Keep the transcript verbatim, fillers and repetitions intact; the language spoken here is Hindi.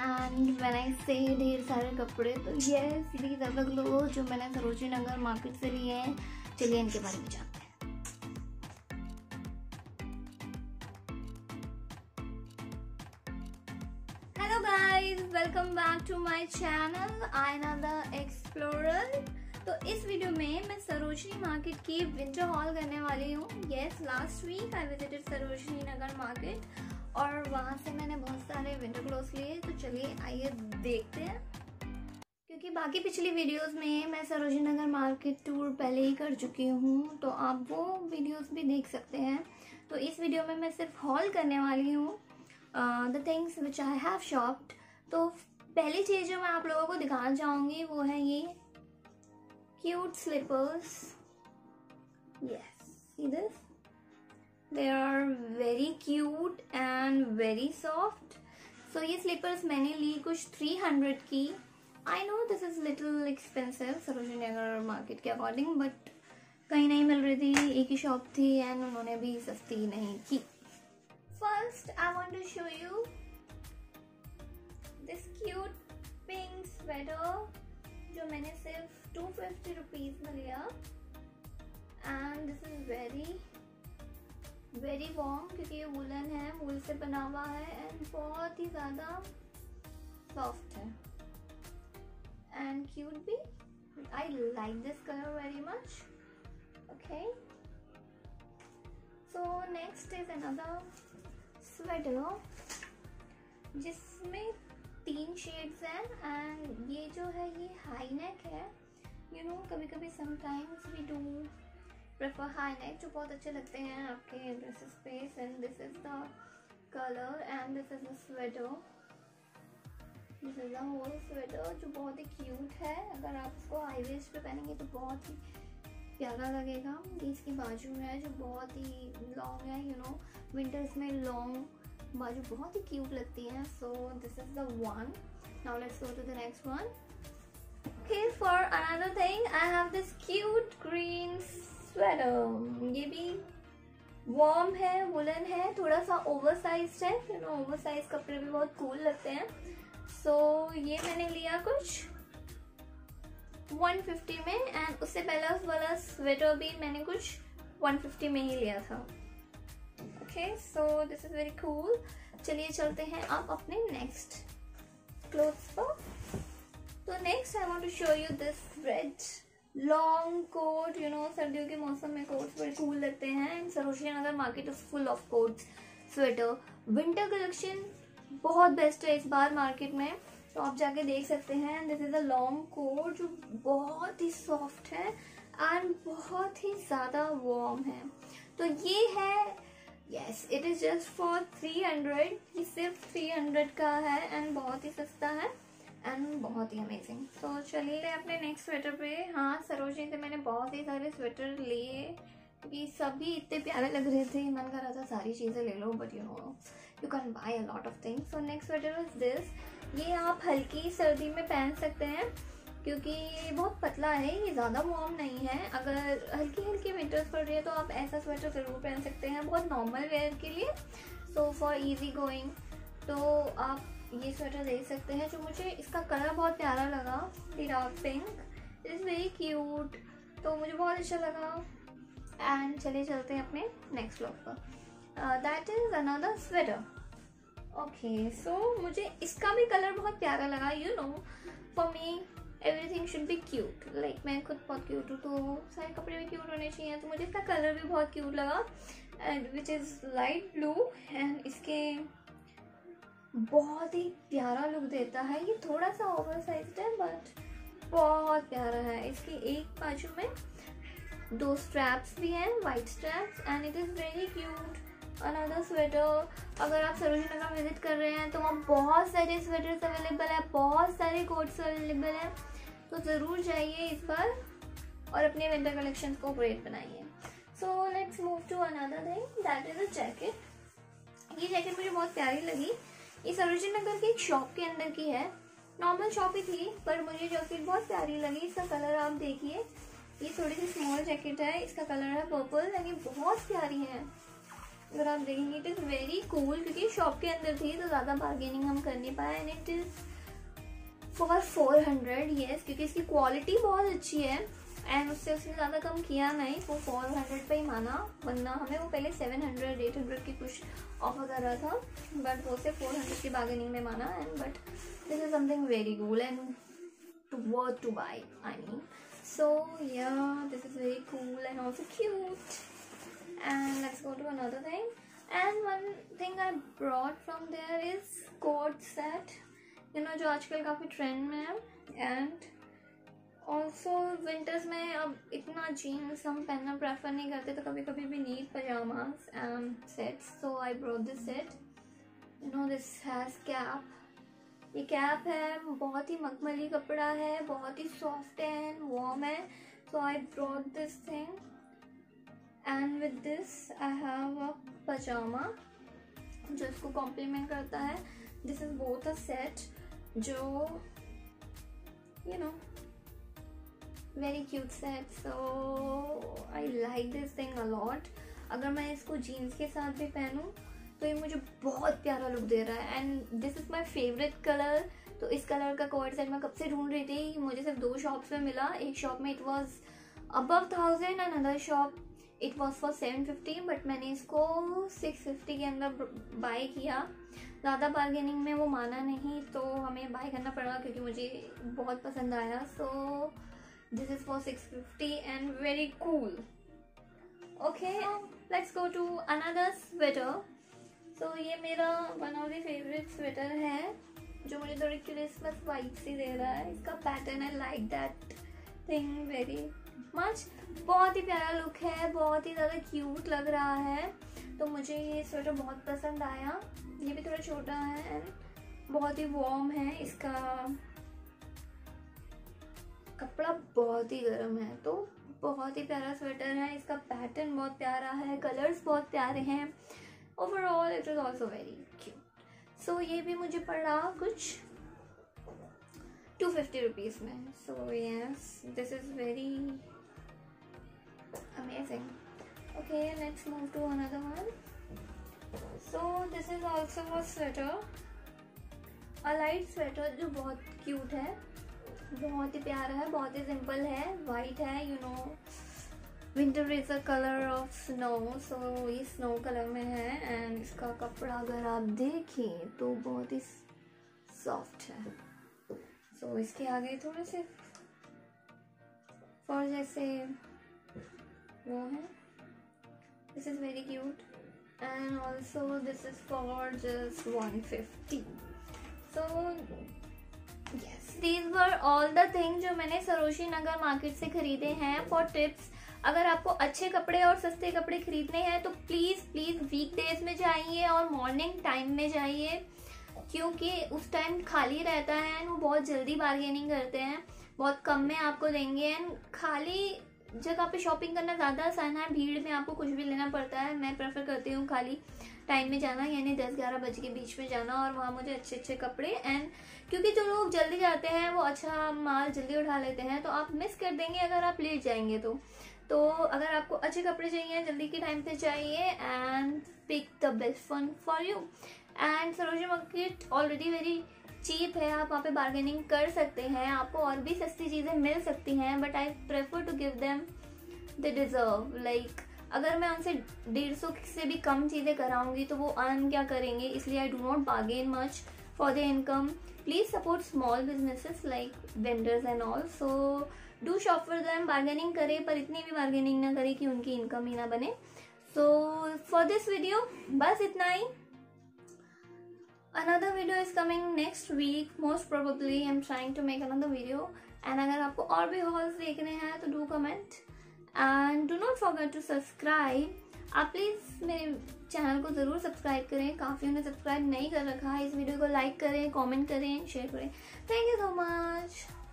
एंड व्हेन आई से ढेर सारे कपड़े, तो yes these are the cloth जो मैंने सरोजनी नगर मार्केट से लिए हैं। चलिए इनके बारे में जानते हैं। Hello guys, welcome back to my channel Aaina the explorer. तो इस वीडियो में मैं सरोजनी मार्केट की विंटर हॉल करने वाली हूँ। Yes, last week I visited Sarojini Nagar market और वहाँ से मैंने बहुत सारे विंटर क्लोथ्स लिए। तो चलिए आइए देखते हैं, क्योंकि बाकी पिछली वीडियोस में मैं सरोजनी नगर मार्केट टूर पहले ही कर चुकी हूँ, तो आप वो वीडियोस भी देख सकते हैं। तो इस वीडियो में मैं सिर्फ हॉल करने वाली हूँ, the things which I have shopped. तो पहली चीज़ जो मैं आप लोगों को दिखाना चाहूँगी वो है ये cute slippers. Yes, see this, they are very cute and very soft. So ये स्लीपर्स मैंने ली कुछ थ्री हंड्रेड की। I know this is little expensive Sarojini Nagar market के अकॉर्डिंग, बट कहीं नहीं मिल रही थी, एक ही शॉप थी एंड उन्होंने भी सस्ती नहीं की। First I want to show you this cute pink sweater जो मैंने सिर्फ टू फिफ्टी रुपीज में लिया। And this is very very warm, क्योंकि ये वुलन है, वूल से बना हुआ है एंड बहुत ही ज़्यादा सॉफ्ट है एंड क्यूट भी। I like this colour very much. Okay, so next is another sweater जिसमें तीन शेड्स हैं एंड ये जो है ये हाई नेक है। यू नो, कभी कभी sometimes we do prefer high neck जो बहुत अच्छे लगते हैं आपके ड्रेसेस पे। And this is the colour and this is the sweater. This is the whole sweater जो बहुत ही क्यूट है। अगर आप इसको हाई वेस्ट पे पहनेंगे तो बहुत ही प्यारा लगेगा। ये इसकी बाजू है जो बहुत ही लॉन्ग है। यू नो, विंटर्स में लॉन्ग बाजू बहुत ही क्यूट लगती है। So this is the one. Now let's go to the next one. Okay, for another thing I have this cute green sweater. ये भी वार्म है, वुलन है, थोड़ा सा ओवर साइज है। यू नो, ओवर साइज कपड़े भी बहुत कूल लगते हैं। सो so, ये मैंने लिया कुछ वन फिफ्टी में एंड उससे पहला वाला स्वेटर भी मैंने कुछ वन फिफ्टी में ही लिया था। Okay, so this is very cool. चलिए चलते हैं अब अपने नेक्स्ट क्लोथ्स पर। तो next I want to show you this red long coat. You know, सर्दियों के मौसम में कोट्स बड़े कूल लगते हैं and Sarojini Nagar market is full of coats, sweater. Winter collection बहुत बेस्ट है इस बार मार्केट में, तो आप जाके देख सकते हैं। This is a long coat जो बहुत ही सॉफ्ट है एंड बहुत ही ज़्यादा वार्म है। तो ये है, yes, it is just for three hundred. ये सिर्फ थ्री हंड्रेड का है एंड बहुत ही सस्ता है एंड बहुत ही अमेजिंग। तो चलिए अपने नेक्स्ट स्वेटर पे। हाँ, सरोजनी से मैंने बहुत ही सारे स्वेटर लिए क्योंकि सभी इतने प्यारे लग रहे थे, मन कर रहा था सारी चीज़ें ले लो, but you know you can buy a lot of things. So next sweater is this. ये आप हल्की सर्दी में पहन सकते हैं क्योंकि ये बहुत पतला है, ये ज़्यादा वार्म नहीं है। अगर हल्की हल्की विंटर्स पड़ रही है तो आप ऐसा स्वेटर ज़रूर पहन सकते हैं, बहुत नॉर्मल वेयर के लिए। सो फॉर इजी गोइंग तो आप ये स्वेटर देख सकते हैं, जो मुझे इसका कलर बहुत प्यारा लगा, dark pink. It is very cute, तो मुझे बहुत अच्छा लगा। एंड चलिए चलते हैं अपने नेक्स्ट क्लॉथ पर। That is another sweater. Okay, so मुझे इसका भी कलर बहुत प्यारा लगा। You know, for me everything should be cute. Like मैं खुद बहुत क्यूट हूँ, तो सारे कपड़े भी क्यूट होने चाहिए। तो मुझे इसका कलर भी बहुत क्यूट लगा and which is light blue and इसके बहुत ही प्यारा लुक देता है। ये थोड़ा सा ओवर साइज्ड है बट बहुत प्यारा है। इसकी एक बाजू में दो स्ट्रैप्स भी हैं, white straps, and it is very cute. Another sweater. अगर आप सरोजनी नगर विजिट कर रहे हैं तो वहाँ बहुत सारे स्वेटर्स अवेलेबल है, बहुत सारे कोट्स अवेलेबल हैं, तो ज़रूर जाइए इस बार और अपने विंटर कलेक्शन को ग्रेट बनाइए। So let's move to another thing, that is a jacket. ये जैकेट मुझे बहुत प्यारी लगी। ये सरोजनी नगर की एक शॉप के अंदर की है, नॉर्मल शॉप ही थी, पर मुझे जैकेट बहुत प्यारी लगी। इसका कलर आप देखिए, ये थोड़ी सी स्मॉल जैकेट है, इसका कलर है पर्पल एंड ये बहुत प्यारी है। अगर आप देखेंगे इट इज़ वेरी कूल, क्योंकि शॉप के अंदर थी तो ज़्यादा बार्गेनिंग हम कर नहीं पाए। And it is for four hundred yes, क्योंकि इसकी क्वालिटी बहुत अच्छी है एंड उससे उसने ज़्यादा कम किया नहीं, वो फोर हंड्रेड पे ही माना, वरना हमें वो पहले सेवन हंड्रेड एट हंड्रेड की कुछ ऑफर कर रहा था, बट वो से फोर हंड्रेड की बार्गेनिंग में माना। And but this is something very cool and to worth to buy, I mean. So yeah this is very cool and also cute. And let's go to another thing. And one thing I brought from there is coat set, you know, जो आजकल काफ़ी ट्रेंड में है। And also winters में अब इतना जीन्स हम पहनना प्रेफर नहीं करते, तो कभी कभी भी need pyjamas and sets. So I brought this set. You know, this has cap. ये कैप है, बहुत ही मखमली कपड़ा है, बहुत ही सॉफ्ट एंड वार्म है। So I brought this thing. And with this I have a pyjama जो इसको कॉम्प्लीमेंट करता है। This is both a set जो you know very cute set, so I like this thing a lot. अगर मैं इसको जीन्स के साथ भी पहनूं तो ये मुझे बहुत प्यारा लुक दे रहा है। And this is my favourite colour. तो इस कलर का कोट सेट मैं कब से ढूंढ रही थी, मुझे सिर्फ दो शॉप्स में मिला। एक शॉप में it was above thousand and other shop it was for seven fifty, but मैंने इसको सिक्स फिफ्टी के अंदर बाय किया। ज़्यादा बार्गेनिंग में वो माना नहीं, तो हमें बाय करना पड़ा क्योंकि मुझे बहुत पसंद आया। So this is for six fifty and very cool. Okay, let's go to another sweater. So ये मेरा one of the favourite sweater है जो मुझे थोड़ी क्रिसमस वाइब सी दे रहा है। इसका pattern I like that thing very much. बहुत ही प्यारा लुक है, बहुत ही ज़्यादा क्यूट लग रहा है, तो मुझे ये स्वेटर बहुत पसंद आया। ये भी थोड़ा छोटा है एंड बहुत ही वार्म है। इसका कपड़ा बहुत ही गर्म है, तो बहुत ही प्यारा स्वेटर है। इसका पैटर्न बहुत प्यारा है, कलर्स बहुत प्यारे हैं। Overall it is also very cute. So ये भी मुझे पड़ा कुछ टू फिफ्टी रुपीज़ में। So yes, this is very amazing. Okay, let's move to another one. So this is also a sweater, a light sweater जो बहुत क्यूट है, बहुत ही प्यारा है, बहुत ही सिंपल है, वाइट है। You know winter is a colour of snow, so ये स्नो कलर में है। एंड इसका कपड़ा अगर आप देखें तो बहुत ही सॉफ्ट है। सो so, इसके आगे थोड़े से फॉर जैसे वो है। This is very cute and also this is for just one fifty. So yes, these were all the thing जो मैंने सरोजिनी नगर मार्केट से खरीदे हैं। फॉर टिप्स, अगर आपको अच्छे कपड़े और सस्ते कपड़े खरीदने हैं तो प्लीज़ प्लीज़ वीक डेज में जाइए और मॉर्निंग टाइम में जाइए, क्योंकि उस टाइम खाली रहता है एंड वो बहुत जल्दी बार्गेनिंग करते हैं, बहुत कम में आपको देंगे। एंड खाली जगह पे शॉपिंग करना ज़्यादा आसान है, भीड़ में आपको कुछ भी लेना पड़ता है। मैं प्रेफर करती हूँ खाली टाइम में जाना, यानी दस ग्यारह बजे के बीच में जाना, और वहाँ मुझे अच्छे अच्छे कपड़े एंड क्योंकि जो लोग जल्दी जाते हैं वो अच्छा माल जल्दी उठा लेते हैं, तो आप मिस कर देंगे अगर आप लेट जाएंगे तो तो अगर आपको अच्छे कपड़े चाहिए जल्दी के टाइम पे चाहिए and pick the best one for you. And Sarojini market already very cheap है, आप वहाँ पे बार्गेनिंग कर सकते हैं, आपको और भी सस्ती चीज़ें मिल सकती हैं, but I prefer to give them the deserve. Like अगर मैं उनसे डेढ़ सौ से भी कम चीज़ें कराऊंगी तो वो अर्न क्या करेंगे, इसलिए I do not bargain much for the income. Please support small businesses like vendors and all. So do shop for them, bargaining करें पर इतनी भी बार्गेनिंग ना करें कि उनकी इनकम ही ना बने। सो फॉर दिस वीडियो बस इतना ही। Another video is coming next week, most probably I'm trying to make another video. And अगर आपको और भी हॉल्स देखने हैं तो do comment and do not forget to subscribe। आप प्लीज़ मेरे चैनल को ज़रूर सब्सक्राइब करें, काफ़ी उन्हें सब्सक्राइब नहीं कर रखा है। इस वीडियो को लाइक करें, कमेंट करें, शेयर करें। Thank you so much.